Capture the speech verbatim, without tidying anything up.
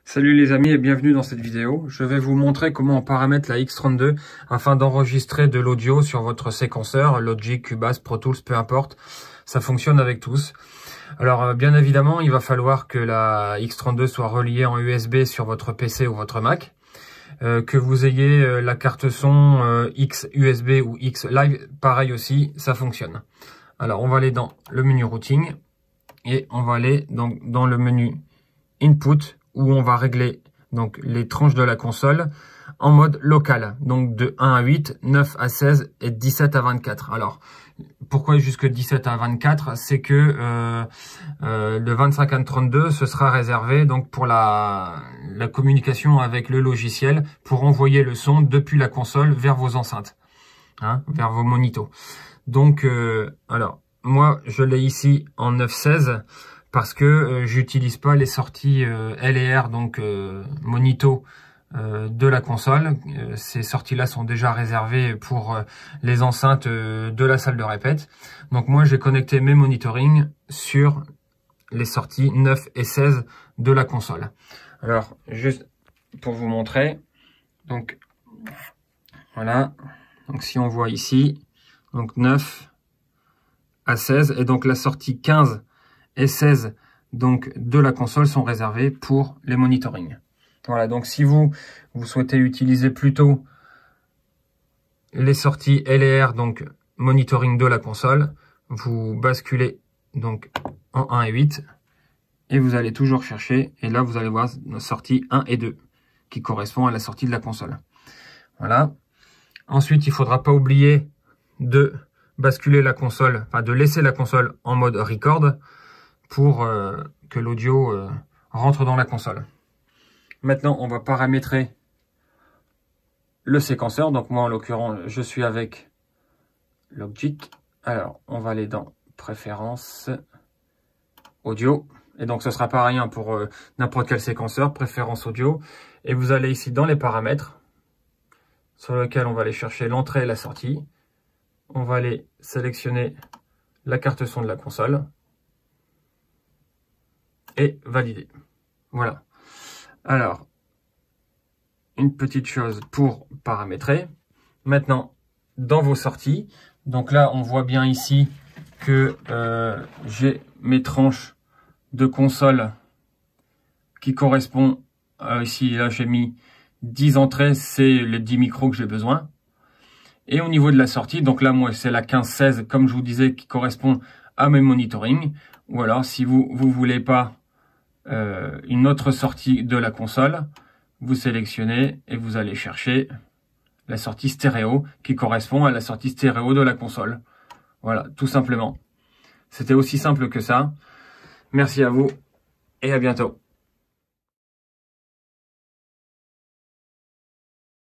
Salut les amis et bienvenue dans cette vidéo. Je vais vous montrer comment on paramètre la X trente-deux afin d'enregistrer de l'audio sur votre séquenceur, Logic, Cubase, Pro Tools, peu importe. Ça fonctionne avec tous. Alors bien évidemment, il va falloir que la X trente-deux soit reliée en U S B sur votre P C ou votre Mac. Euh, que vous ayez euh, la carte son euh, X U S B ou X Live, pareil aussi, ça fonctionne. Alors on va aller dans le menu routing et on va aller donc dans le menu Input, où on va régler donc les tranches de la console en mode local, donc de un à huit, neuf à seize et dix-sept à vingt-quatre. Alors, pourquoi jusque dix-sept à vingt-quatre? C'est que euh, euh, le vingt-cinq à trente-deux, ce sera réservé donc pour la, la communication avec le logiciel, pour envoyer le son depuis la console vers vos enceintes, hein, vers vos monitos. Donc, euh, alors, moi, je l'ai ici en neuf seize, parce que euh, j'utilise pas les sorties euh, L et R, donc euh, monito euh, de la console. Euh, ces sorties-là sont déjà réservées pour euh, les enceintes euh, de la salle de répète. Donc moi, j'ai connecté mes monitoring sur les sorties neuf et seize de la console. Alors, juste pour vous montrer, donc voilà. Donc si on voit ici, donc neuf à seize, et donc la sortie quinze et seize donc de la console sont réservés pour les monitoring. Voilà, donc si vous vous souhaitez utiliser plutôt les sorties L et R, donc monitoring de la console, vous basculez donc en un et huit et vous allez toujours chercher, et là vous allez voir nos sorties un et deux qui correspond à la sortie de la console. Voilà. Ensuite, il faudra pas oublier de basculer la console, enfin de laisser la console en mode record, pour euh, que l'audio euh, rentre dans la console. Maintenant, on va paramétrer le séquenceur. Donc moi, en l'occurrence, je suis avec Logic. Alors, on va aller dans Préférences, Audio. Et donc, ce sera pareil hein, pour euh, n'importe quel séquenceur, Préférences Audio. Et vous allez ici dans les paramètres, sur lequel on va aller chercher l'entrée et la sortie. On va aller sélectionner la carte son de la console et valider. Voilà. Alors, une petite chose pour paramétrer. Maintenant, dans vos sorties, donc là, on voit bien ici que euh, j'ai mes tranches de console qui correspondent, euh, ici, là, j'ai mis dix entrées, c'est les dix micros que j'ai besoin. Et au niveau de la sortie, donc là, moi, c'est la quinze seize, comme je vous disais, qui correspond à mes monitoring. Ou alors, si vous vous voulez pas Euh, une autre sortie de la console, vous sélectionnez et vous allez chercher la sortie stéréo qui correspond à la sortie stéréo de la console. Voilà, tout simplement. C'était aussi simple que ça. Merci à vous et à bientôt.